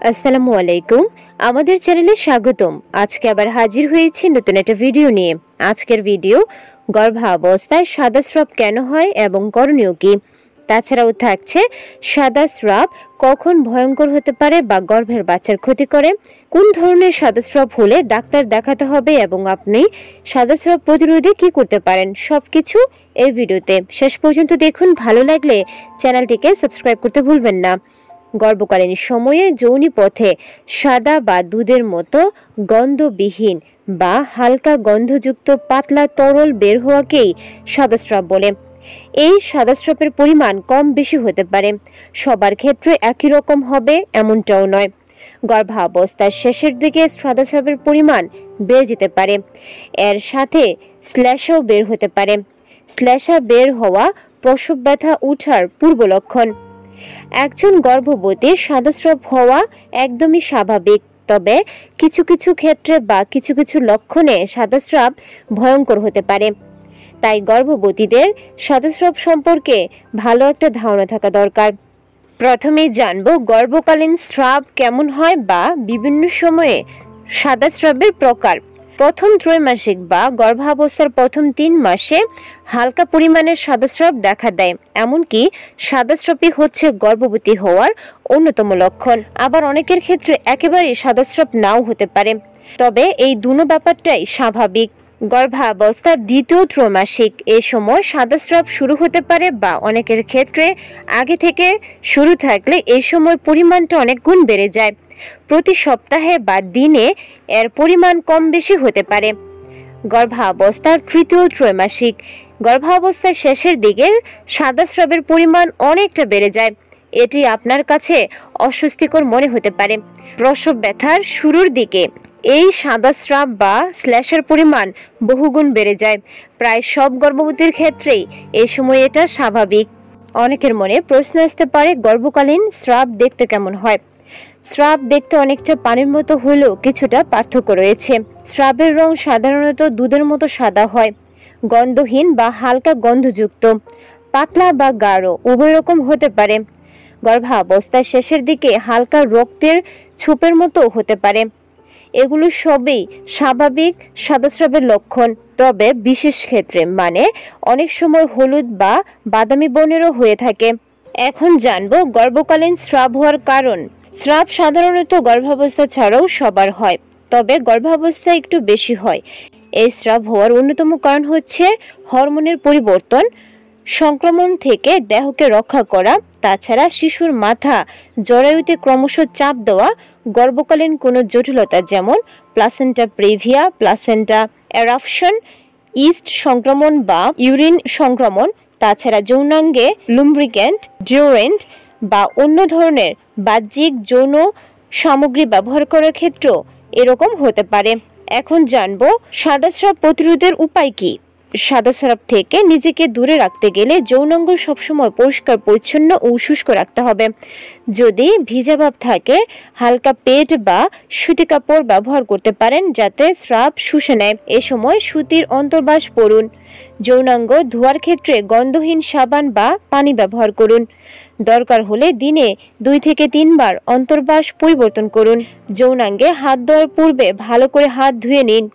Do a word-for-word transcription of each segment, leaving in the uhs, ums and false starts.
আসসালামু আলাইকুম আমাদের চ্যানেলে স্বাগতম। আজকে আবার হাজির হয়েছি নতুন একটা ভিডিও নিয়ে। আজকের ভিডিও গর্ভাবস্থায় সাদা স্রাব কেন হয় এবং করণীয় কি, তাছাড়াও থাকছে সাদা স্রাব কখন ভয়ঙ্কর হতে পারে বা গর্ভের বাচ্চার ক্ষতি করে, কোন ধরনের সাদা স্রাব হলে ডাক্তার দেখাতে হবে এবং আপনি সাদা স্রাব প্রতিরোধে কি করতে পারেন, সবকিছু এই ভিডিওতে শেষ পর্যন্ত দেখুন। ভালো লাগলে চ্যানেলটিকে সাবস্ক্রাইব করতে ভুলবেন না। গর্ভকালীন সময়ে যৌনি পথে সাদা বা দুধের মতো গন্ধবিহীন বা হালকা গন্ধযুক্ত পাতলা তরল বের হওয়াকেই সাদা স্রাব বলে। এই সাদা স্রাবের পরিমাণ কম বেশি হতে পারে, সবার ক্ষেত্রে একই রকম হবে এমনটাও নয়। গর্ভাবস্থার শেষের দিকে সাদা স্রাবের পরিমাণ বেড়ে যেতে পারে, এর সাথে শ্লেষও বের হতে পারে। শ্লেষা বের হওয়া প্রসব ব্যথা উঠার পূর্ব লক্ষণ। একজন গর্ভবতীর সাদা স্রাব হওয়া একদমই স্বাভাবিক, তবে কিছু কিছু ক্ষেত্রে বা কিছু কিছু লক্ষণে সাদা স্রাব ভয়ঙ্কর হতে পারে। তাই গর্ভবতীদের সাদা স্রাব সম্পর্কে ভালো একটা ধারণা থাকা দরকার। প্রথমেই জানব গর্ভকালীন স্রাব কেমন হয় বা বিভিন্ন সময়ে সাদা স্রাবের প্রকার। প্রথম ত্রৈমাসিক বা গর্ভাবস্থার প্রথম তিন মাসে হালকা পরিমাণের সাদা স্রাব দেখা দেয়, এমনকি সাদা স্রাবই হচ্ছে গর্ভবতী হওয়ার অন্যতম লক্ষণ। আবার অনেকের ক্ষেত্রে একেবারেই সাদা স্রাব নাও হতে পারে, তবে এই দুনো ব্যাপারটাই স্বাভাবিক। গর্ভাবস্থার দ্বিতীয় ত্রৈমাসিক এ সময় সাদা স্রাব শুরু হতে পারে বা অনেকের ক্ষেত্রে আগে থেকে শুরু থাকলে এই সময় পরিমাণটা অনেক গুণ বেড়ে যায়। প্রতি সপ্তাহে বা দিনে এর পরিমাণ কম বেশি হতে পারে। গর্ভাবস্থার তৃতীয় ত্রৈমাসিক গর্ভাবস্থার শেষের দিকে সাদা স্রাবের পরিমাণ অনেকটা বেড়ে যায়। এটি আপনার কাছে অস্বস্তিকর মনে হতে পারে। প্রসব ব্যথার শুরুর দিকে এই সাদা স্রাব বা শ্লেষের পরিমাণ বহুগুণ বেড়ে যায়। প্রায় সব গর্ভবতীর ক্ষেত্রেই এই সময় এটা স্বাভাবিক। অনেকের মনে প্রশ্ন আসতে পারে, গর্ভকালীন স্রাব দেখতে কেমন হয়? স্রাব দেখতে অনেকটা পানির মতো হলেও কিছুটা পার্থক্য রয়েছে। স্রাবের রং সাধারণত দুধের মতো সাদা হয়, গন্ধহীন বা হালকা গন্ধযুক্ত, পাতলা বা গাঢ় উভয় রকম হতে পারে। গর্ভাবস্থার শেষের দিকে হালকা রক্তের ছোপের মতো হতে পারে। এগুলো সবই স্বাভাবিক সাদা স্রাবের লক্ষণ, তবে বিশেষ ক্ষেত্রে মানে অনেক সময় হলুদ বা বাদামি বর্ণেরও হয়ে থাকে। এখন জানবো গর্ভকালীন স্রাব হওয়ার কারণ। স্রাব সাধারণত গর্ভাবস্থা ছাড়াও সবার হয়, তবে গর্ভাবস্থায় একটু বেশি হয়। এই স্রাব হওয়ার অন্যতম কারণ হচ্ছে হরমোনের পরিবর্তন, সংক্রমণ থেকে দেহকে রক্ষা করা, তাছাড়া শিশুর মাথা জরায়ুতে ক্রমশ চাপ দেওয়া, গর্ভকালীন কোনো জটিলতা যেমন placenta previa, placenta abruption, yeast সংক্রমণ বা ইউরিন সংক্রমণ, তাছাড়া যৌনাঙ্গে লুব্রিক্যান্ট, ডিওডোরেন্ট বা অন্য ধরনের বাহ্যিক যৌন সামগ্রী ব্যবহার করার ক্ষেত্রেও এরকম হতে পারে। এখন জানবো সাদা স্রাব প্রতিরোধের উপায় কি। সাদা স্রাব থেকে নিজেকে দূরে রাখতে গেলে যৌনাঙ্গ সবসময় পরিষ্কার পরিচ্ছন্ন ও শুষ্ক রাখতে হবে। যদি ভিজা ভাব থাকে, হালকা পেট বা সুতি কাপড় ব্যবহার করতে পারেন যাতে স্রাব শুষে নেয়। এ সময় সুতির অন্তর্বাস পরুন। যৌনাঙ্গ ধোয়ার ক্ষেত্রে গন্ধহীন সাবান বা পানি ব্যবহার করুন। দরকার হলে দিনে দুই থেকে তিনবার অন্তর্বাস পরিবর্তন করুন। যৌনাঙ্গে হাত দেওয়ার পূর্বে ভালো করে হাত ধুয়ে নিন।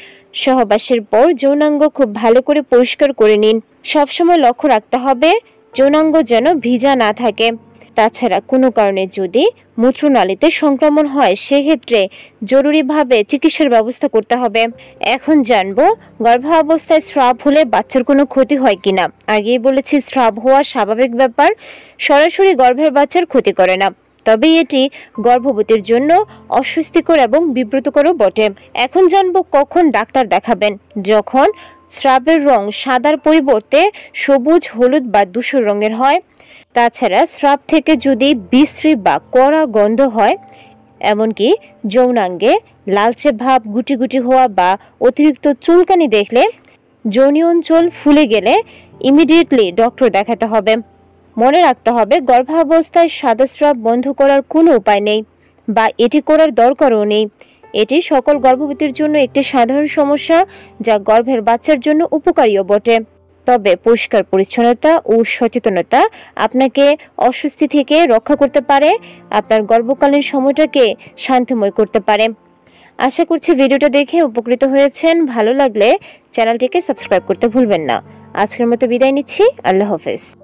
সহবাসের পর যৌনাঙ্গ খুব ভালো করে পরিষ্কার করে নিন। সবসময় লক্ষ্য রাখতে হবে যৌনাঙ্গ যেন ভিজা না থাকে। তাছাড়া কোনো কারণে যদি মূত্রনালীতে সংক্রমণ হয়, সেক্ষেত্রে জরুরিভাবে চিকিৎসার ব্যবস্থা করতে হবে। এখন জানবো গর্ভাবস্থায় স্রাব হলে বাচ্চার কোনো ক্ষতি হয় কিনা। আগেই বলেছি স্রাব হওয়া স্বাভাবিক ব্যাপার, সরাসরি গর্ভের বাচ্চার ক্ষতি করে না, তবে এটি গর্ভবতীর জন্য অস্বস্তিকর এবং বিব্রতকরও বটে। এখন জানবো কখন ডাক্তার দেখাবেন। যখন স্রাবের রং সাদার পরিবর্তে সবুজ, হলুদ বা ধূসর রঙের হয়, তাছাড়া স্রাব থেকে যদি বিশ্রী বা কড়া গন্ধ হয়, এমনকি যৌনাঙ্গে লালচে ভাব, গুটি গুটি হওয়া বা অতিরিক্ত চুলকানি দেখলে, যৌনি অঞ্চল ফুলে গেলে ইমিডিয়েটলি ডক্টর দেখাতে হবে। মনে রাখতে হবে গর্ভাবস্থায় সাদা স্রাব বন্ধ করার কোনো উপায় নেই বা এটি করার দরকারও নেই। এটি সকল গর্ভবতীর জন্য একটি সাধারণ সমস্যা, যা গর্ভের বাচ্চার জন্য উপকারীও বটে। তবে পরিষ্কার পরিচ্ছন্নতা ও সচেতনতা আপনাকে অস্বস্তি থেকে রক্ষা করতে পারে, আপনার গর্ভকালীন সময়টাকে শান্তিময় করতে পারে। আশা করছি ভিডিওটা দেখে উপকৃত হয়েছেন। ভালো লাগলে চ্যানেলটিকে সাবস্ক্রাইব করতে ভুলবেন না। আজকের মতো বিদায় নিচ্ছি। আল্লাহ হাফেজ।